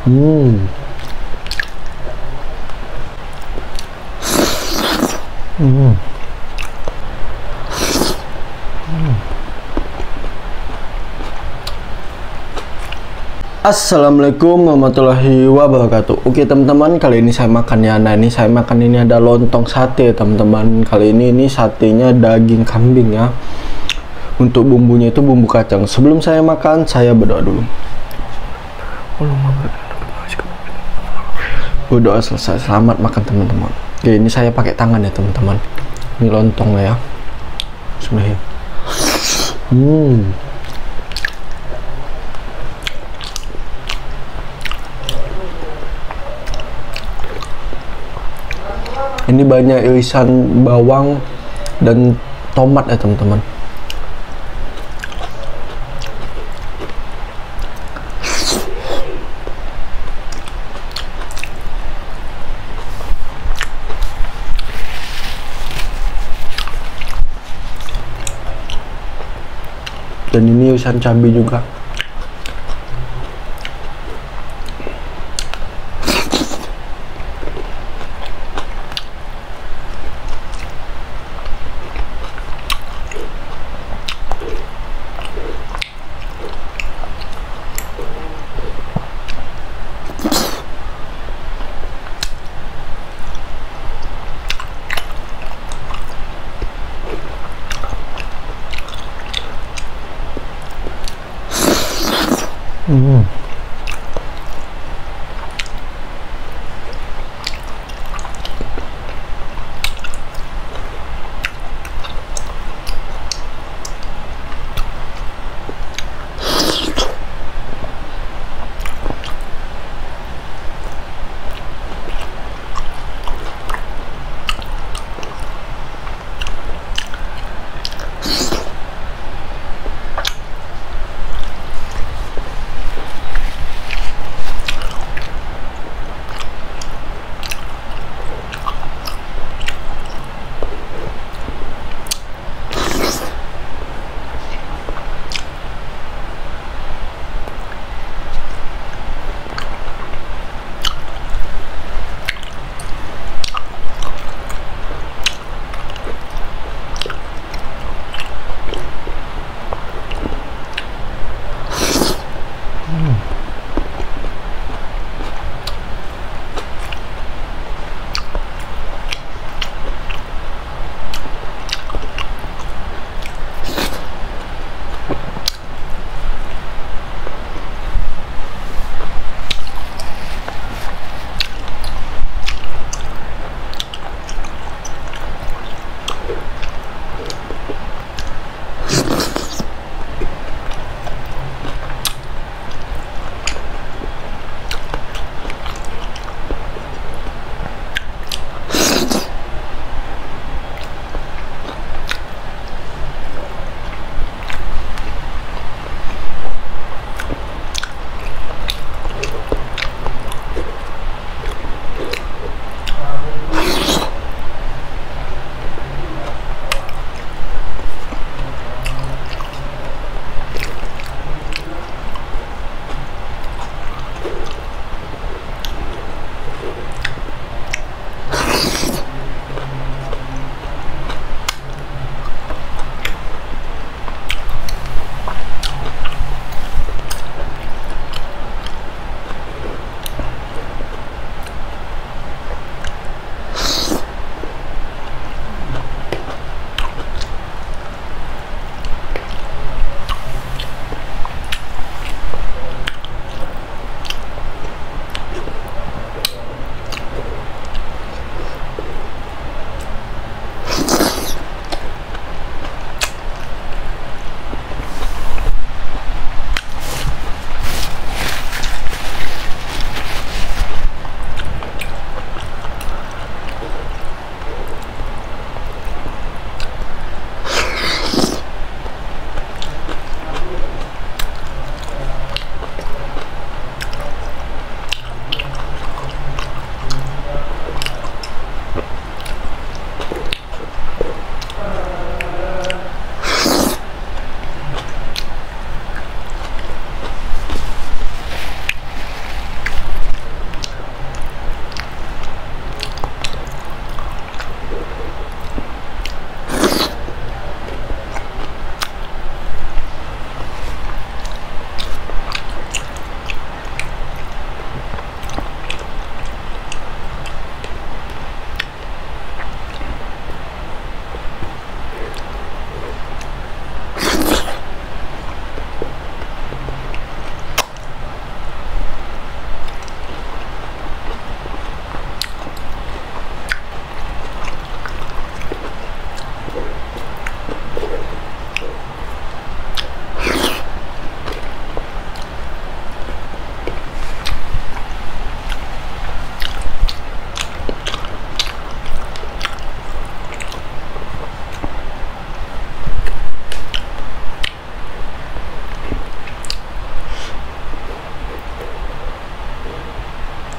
Hmm. Hmm. Assalamualaikum warahmatullahi wabarakatuh. Oke teman-teman, kali ini saya makan ya. Nah ini saya makan, ini ada lontong sate teman-teman. Kali ini satenya daging kambing ya. Untuk bumbunya itu bumbu kacang. Sebelum saya makan, saya berdoa dulu. Berdoa selesai, selamat makan teman-teman. Oke, ini saya pakai tangan ya teman-teman. Ini lontong ya. Bismillah. Ini banyak irisan bawang dan tomat ya teman-teman. Dan ini irisan cabai juga.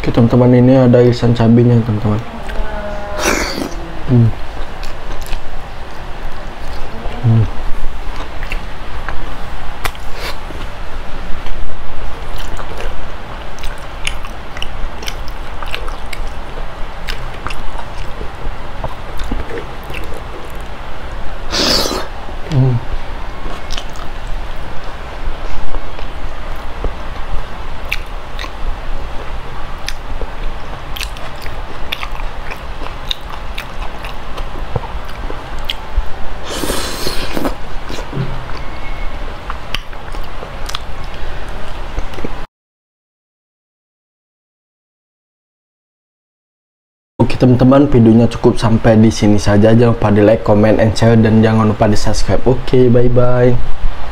Oke teman-teman, ini ada irisan cabenya teman-teman. Oke teman-teman, videonya cukup sampai di sini saja. Jangan lupa di like, comment, and share, dan jangan lupa di subscribe. Oke, bye bye.